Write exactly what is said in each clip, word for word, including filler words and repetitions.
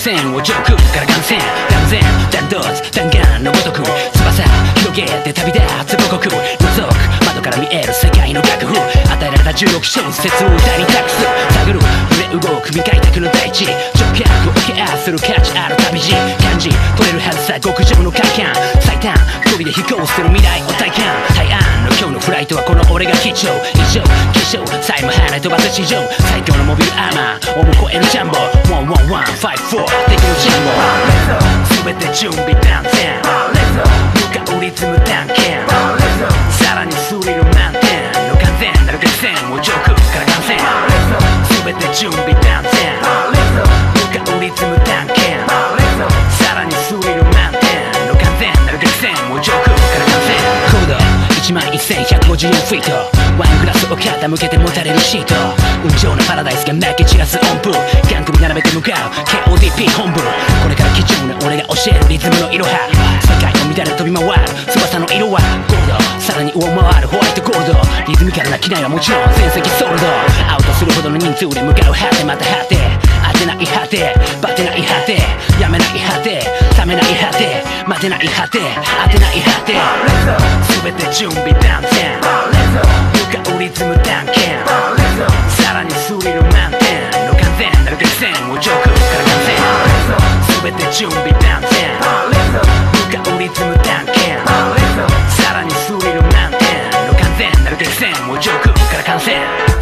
線を上空から観戦断然弾道弾丸のごとく翼広げて旅立つ母国覗く窓から見える世界の楽譜与えられたじゅうろく小節を歌に託す探る揺れ動く未開拓の大地直角をケアする価値ある旅路感じ取れるはずさ極上の快感最短距離で飛行する未来を体感大安の今日のフライトはこの俺が貴重異常希少さえも跳ね飛ばす地上最強のモビルアーマーをも超えるジャンボワンワンワンファイブフォー敵のジャンボ全て準備万全向かうリズム探検さらにスリル満点の完全なる決戦を上空から観戦全て準備万全向かうリズム探検さらにスリル満点の完全なる決戦を上空から観戦高度いちまんせんひゃくごじゅうよんフィートワイングラスを傾けて持たれるシート雲上のパラダイスがめき散らす音符ガン組並べて向かう ケーオーディーピー 本部これから貴重な俺が教えるリズムのいろは世界の乱れ飛び回る翼の色はゴールドさらに上回るホワイトゴールドリズミカルな機内はもちろん全席ソールドアウトするほどの人数で向かう果てまた果て当てない果てバテない果てやめない果て冷めない果て待てない果て当てない果て全て準備万全向かうリズム探検さらにスリル満点の完全なる決戦を上空から観戦全て準備万全向かうリズム探検さらにスリル満点の完全なる決戦を上空から観戦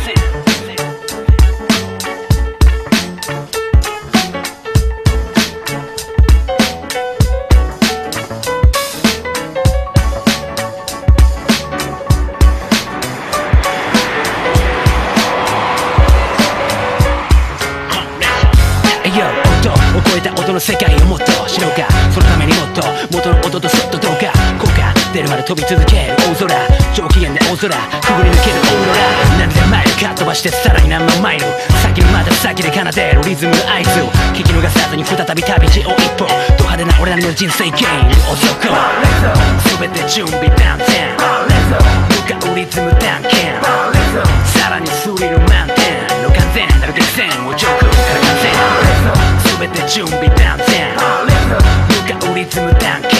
超えた音の世界をもっと知ろうかそのためにもっと元の音とそっとどうか効果出るまで飛び続ける大空上機嫌で大空くぐり抜けるオーロラ何千マイルかっ飛ばしてさらに何万マイル先のまた先で奏でるリズムの合図聞き逃さずに再び旅路を一歩ド派手な俺なりの人生ゲームをそこ全て準備万全向かうリズム探検さらにスリル満点の完全なる決戦を上空から観戦全て準備万全向かうリズム探検